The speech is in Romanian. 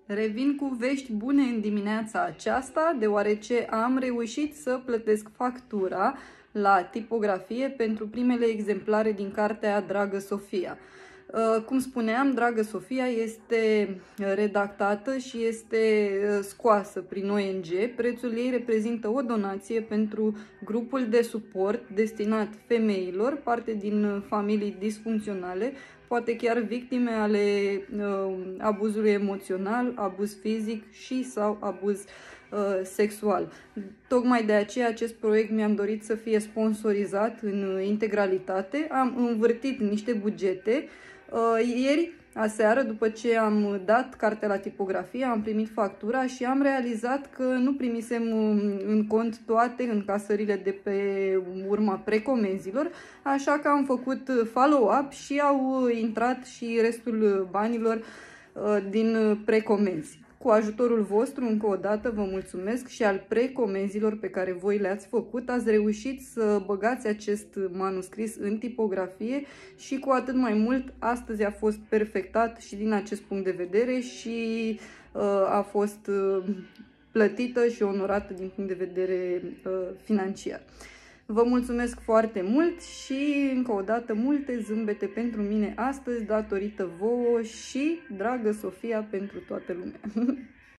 Revin cu vești bune în dimineața aceasta, deoarece am reușit să plătesc factura la tipografie pentru primele exemplare din cartea Dragă Sofia. Cum spuneam, Dragă Sofia este redactată și este scoasă prin ONG. Prețul ei reprezintă o donație pentru grupul de suport destinat femeilor, parte din familii disfuncționale, poate chiar victime ale abuzului emoțional, abuz fizic și sau abuz sexual. Tocmai de aceea acest proiect mi-am dorit să fie sponsorizat în integralitate. Am învârtit niște bugete. Ieri, aseară, după ce am dat cartea la tipografie, am primit factura și am realizat că nu primisem în cont toate încasările de pe urma precomenzilor, așa că am făcut follow-up și au intrat și restul banilor din precomenzi. Cu ajutorul vostru, încă o dată, vă mulțumesc și al precomenzilor pe care voi le-ați făcut. Ați reușit să băgați acest manuscris în tipografie și cu atât mai mult, astăzi a fost perfectat și din acest punct de vedere și a fost plătită și onorată din punct de vedere financiar. Vă mulțumesc foarte mult și, încă o dată, multe zâmbete pentru mine astăzi, datorită vouă și Dragă Sofia pentru toată lumea.